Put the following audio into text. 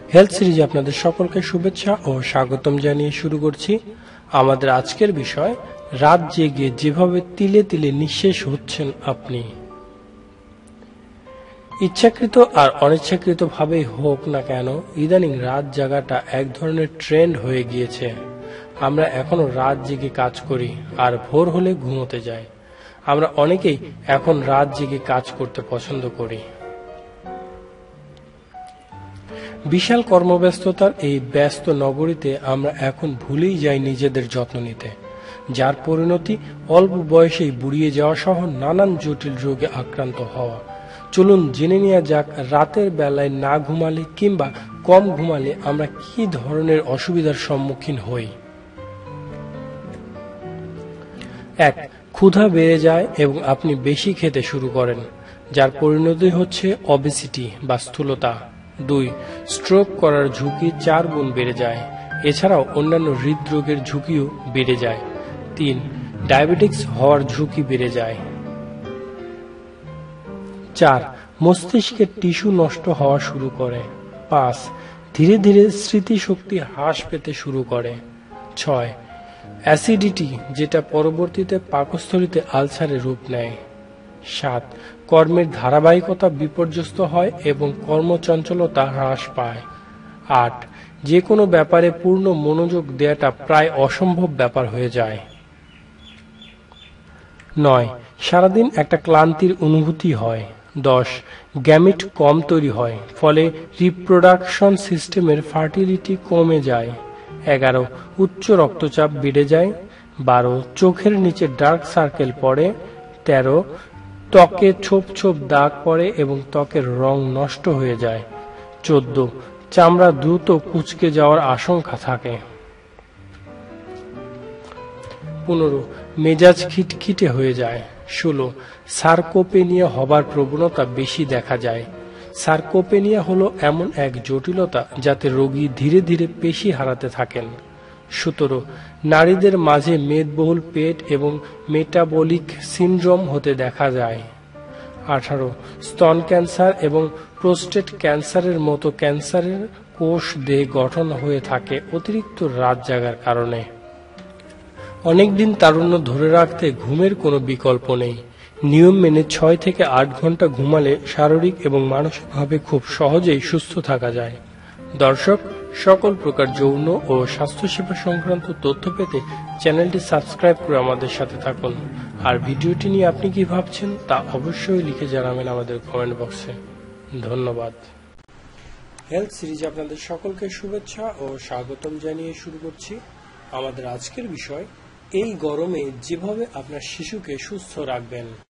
Health সিরিজে আপনাদের সকলকে শুভেচ্ছা ও স্বাগতম জানিয়ে শুরু করছি। আমাদের আজকের বিষয়, রাত জেগে যেভাবে তিলে তিলে নিঃশেষ হচ্ছেন আপনি। ইচ্ছাকৃত আর অনিচ্ছাকৃত ভাবেই হোক না কেন, ইদানিং রাত জাগাটা এক ধরনের ট্রেন্ড হয়ে গিয়েছে। আমরা এখনো রাত জেগে কাজ করি আর ভোর হলে ঘুমোতে যাই। আমরা অনেকেই এখন রাত জেগে কাজ করতে পছন্দ করি। বিশাল কর্মব্যস্ততার এই ব্যস্ত নগরীতে আমরা এখন ভুলেই যাই নিজেদের যত্ন নিতে, যার পরিণতি অল্প বয়সেই বুড়িয়ে যাওয়া সহ নানান জটিল রোগে আক্রান্ত হওয়া। চলুন জেনে নেওয়া যাক, রাতের বেলায় না ঘুমালে কিংবা কম ঘুমালে আমরা কি ধরনের অসুবিধার সম্মুখীন হই। 1. ক্ষুধা বেড়ে যায় এবং আপনি বেশি খেতে শুরু করেন, যার পরিণতি হচ্ছে অবেসিটি বা স্থূলতা। 2. স্ট্রোক করার ঝুঁকি 4 গুণ বেড়ে যায়। এছাড়াও অন্যান্য হৃদরোগের ঝুঁকিও বেড়ে যায়। 3. ডায়াবেটিক্স হওয়ার ঝুঁকি বেড়ে যায়। 4. মস্তিষ্কের টিস্যু নষ্ট হওয়া শুরু করে। 5. ধীরে ধীরে স্মৃতিশক্তি হ্রাস পেতে শুরু করে। 6. অ্যাসিডিটি, যেটা পরবর্তীতে পাকস্থলীতে আলসারের রূপ নেয়। 7. কর্মের ধারাবাহিকতা বিপর্যস্ত হয় এবং কর্মচঞ্চলতা হ্রাস পায়। 8. যে কোনো ব্যাপারে পূর্ণ মনোযোগ দেওয়াটা প্রায় অসম্ভব ব্যাপার হয়ে যায়। 9. সারাদিন একটা ক্লান্তির অনুভূতি হয়। 10. গ্যামিট কম তৈরি হয়, ফলে রিপ্রোডাকশন সিস্টেমের ফার্টিলিটি কমে যায়। 11. উচ্চ রক্তচাপ বেড়ে যায়। 12. চোখের নিচে ডার্ক সার্কেল পড়ে। 13. ত্বকে ছোপ ছোপ দাগ পড়ে এবং ত্বকের রং নষ্ট হয়ে যায়। 14. চামড়া দ্রুত কুঁচকে যাওয়ার আশঙ্কা থাকে। 15. মেজাজ খিটখিটে হয়ে যায়। 16. সার্কোপেনিয়া হবার প্রবণতা বেশি দেখা যায়। সার্কোপেনিয়া হলো এমন এক জটিলতা যাতে রোগী ধীরে ধীরে পেশি হারাতে থাকেন। 17. নারীদের মাঝে মেদবহুল পেট এবং মেটাবলিক সিনড্রোম হতে দেখা যায়। 18. স্তন ক্যান্সার এবং প্রোস্টেট ক্যান্সারের মতো ক্যান্সারের কোষ দেহে গঠন হয়ে থাকে অতিরিক্ত রাত জাগার কারণে। অনেকদিন তারুণ্য ধরে রাখতে ঘুমের কোনো বিকল্প নেই। নিয়ম মেনে 6 থেকে 8 ঘন্টা ঘুমালে শারীরিক এবং মানসিকভাবে খুব সহজেই সুস্থ থাকা যায়। দর্শক, সকল প্রকার যৌন ও স্বাস্থ্যসেবা সংক্রান্ত তথ্য পেতে চ্যানেলটি সাবস্ক্রাইব করে আমাদের সাথে থাকুন। আর ভিডিওটি নিয়ে আপনি কি ভাবছেন তা অবশ্যই লিখে জানাবেন আমাদের কমেন্ট বক্সে। ধন্যবাদ। হেলথ সিরিজে আপনাদের সকলকে শুভেচ্ছা ও স্বাগতম জানিয়ে শুরু করছি। আমাদের আজকের বিষয়, এই গরমে যেভাবে আপনার শিশুকে সুস্থ রাখবেন।